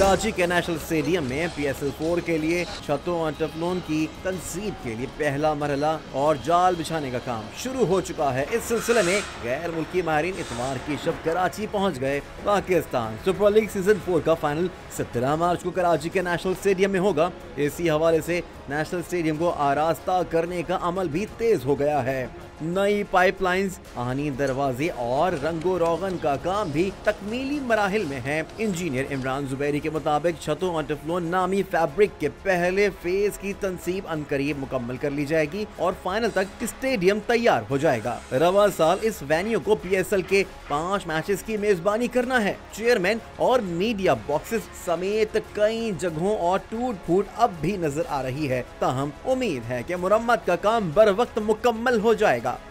कराची के national stadium में PSL4 के लिए छतों और टेफ्लॉन की तनसीब के लिए पहला मरहला और जाल बिछाने का काम शुरू हो चुका है। इस सिलसिले में गैर मुल्की माहिरीन इतवार की शब कराची पहुंच गए। पाकिस्तान सुपर लीग सीजन 4 का फाइनल 17 मार्च को कराची के नेशनल स्टेडियम में होगा। इसी हवाले से नेशनल स्टेडियम को आरास्ता करने का अमल भी तेज हो गया है। नई पाइपलाइंस, आनी दरवाजे और रंगो रोगन का काम भी तकमीली मराहिल में है। इंजीनियर इमरान जुबैरी के मुताबिक छतों और टेफ्लॉन नामी फैब्रिक के पहले फेज की तनसीब अनकरीब मुकम्मल कर ली जाएगी और फाइनल तक स्टेडियम तैयार हो जाएगा। रवा साल इस वेन्यू को PSL के 5 मैचेस की मेजबानी करना है। चेयरमैन और मीडिया बॉक्सेस समेत कई जगहों और टूट फूट अब भी नजर आ रही है। ताहम उम्मीद है कि मुरम्मत का काम बर वक्त मुकम्मल हो जाएगा।